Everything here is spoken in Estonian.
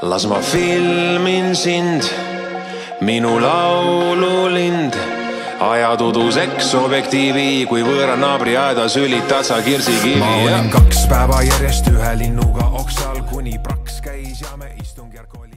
Las ma filmin sind, minu laululind. Ajad uduseks objektiivi, kui võõra naabri aedas ülitad sa kirsikivi. Ma olin 2 päeva järjest ühe linnuga oksal, kuni praks käis ja me istungjärk oli.